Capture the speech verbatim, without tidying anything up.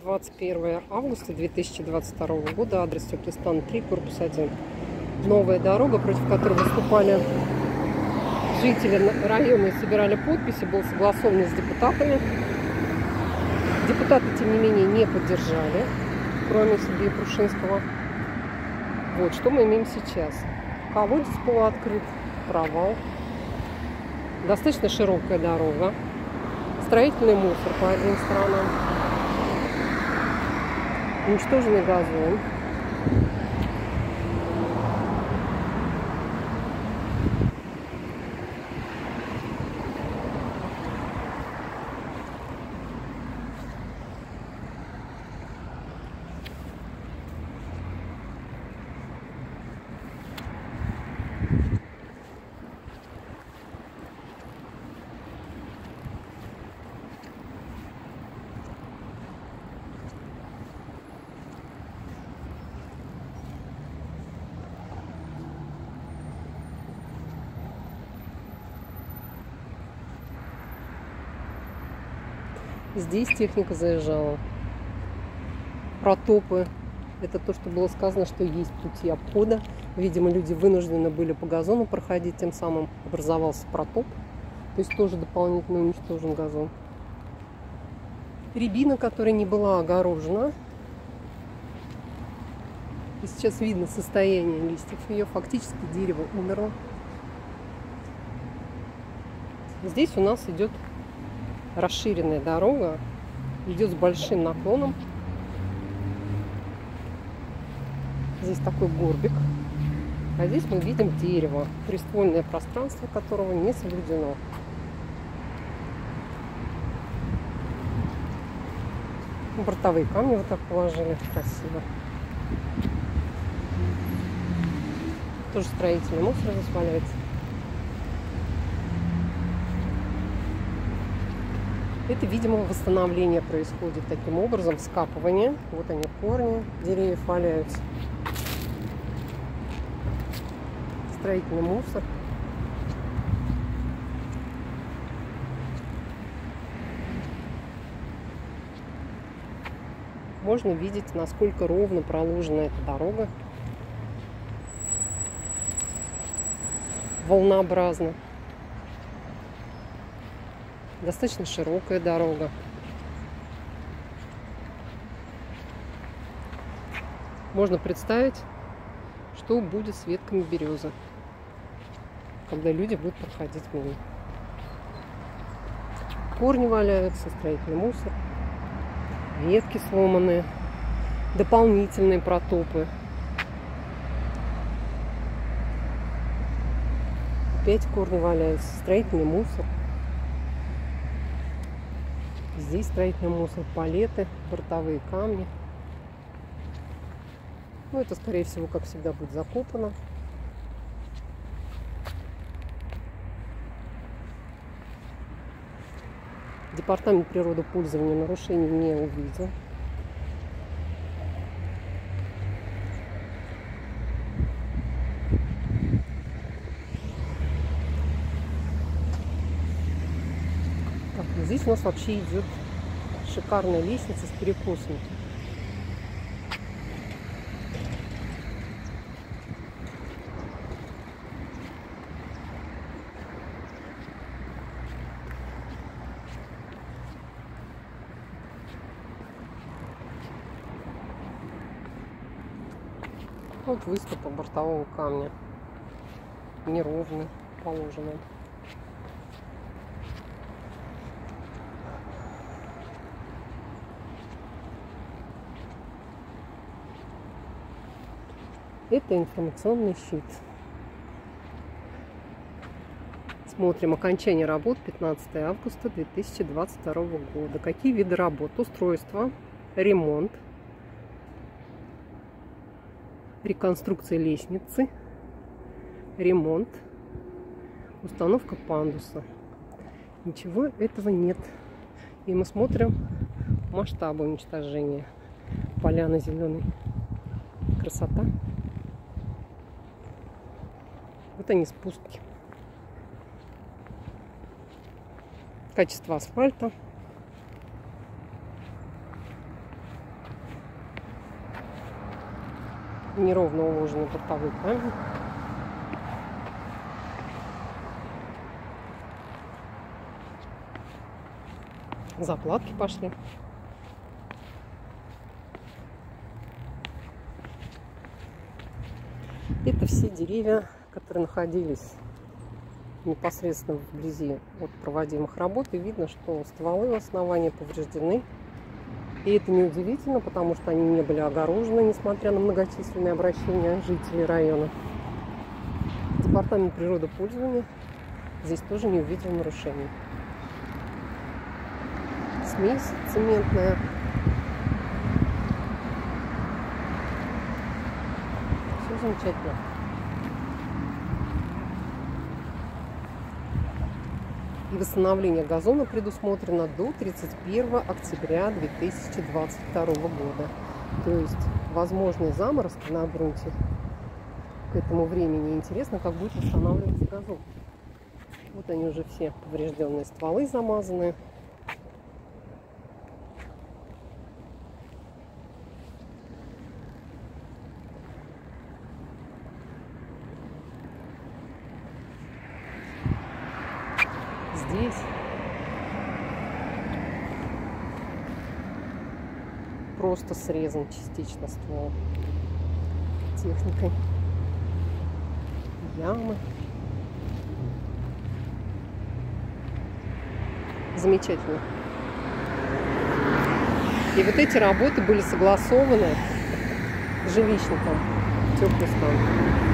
двадцать первое августа две тысячи двадцать второго года, адрес Теплый три, корпус один. Новая дорога, против которой выступали жители района и собирали подписи, был согласован с депутатами. Депутаты, тем не менее, не поддержали, кроме Сергея Прушинского. Вот, что мы имеем сейчас. Колодец полуоткрыт, провал. Достаточно широкая дорога. Строительный мусор по обеим сторонам. Уничтоженный газон. Здесь техника заезжала. Протопы. Это то, что было сказано, что есть пути обхода. Видимо, люди вынуждены были по газону проходить, тем самым образовался протоп. То есть тоже дополнительно уничтожен газон. Рябина, которая не была огорожена. И сейчас видно состояние листьев ее. Фактически дерево умерло. Здесь у нас идет расширенная дорога, идет с большим наклоном. Здесь такой горбик, а здесь мы видим дерево, приствольное пространство которого не соблюдено. Бортовые камни вот так положили, красиво. Тоже строительный мусор здесь валяется. Это, видимо, восстановление происходит таким образом, вскапывание. Вот они, корни деревьев валяются. Строительный мусор. Можно видеть, насколько ровно проложена эта дорога. Волнообразно. Достаточно широкая дорога. Можно представить, что будет с ветками березы, когда люди будут проходить мимо. Корни валяются, строительный мусор, ветки сломанные, дополнительные протопы. Опять корни валяются, строительный мусор. Здесь строительный мусор, палеты, бортовые камни. Ну, это, скорее всего, как всегда, будет закопано. Департамент природопользования нарушений не увидел. Здесь у нас вообще идет шикарная лестница с перекосами. Вот выступы бортового камня. Неровный, положенный. Это информационный щит. Смотрим окончание работ пятнадцатое августа две тысячи двадцать второго года. Какие виды работ? Устройство, ремонт, реконструкция лестницы, ремонт, установка пандуса. Ничего этого нет. И мы смотрим масштабы уничтожения. Поляна зеленой. Красота. Вот они, спуски. Качество асфальта. неровно уложенный бортовой камень. Заплатки пошли. Это все деревья, которые находились непосредственно вблизи от проводимых работ. И видно, что стволы в основании повреждены. И это неудивительно, потому что они не были огорожены, несмотря на многочисленные обращения жителей района. Департамент природопользования здесь тоже не увидел нарушений. Смесь цементная. Все замечательно. И восстановление газона предусмотрено до тридцать первого октября две тысячи двадцать второго года. То есть возможные заморозки на грунте к этому времени. Интересно, как будет восстанавливаться газон. Вот они уже все поврежденные стволы замазанные. Здесь просто срезан частично ствол техникой. Ямы. Замечательно. И вот эти работы были согласованы с жилищником Теплый стан.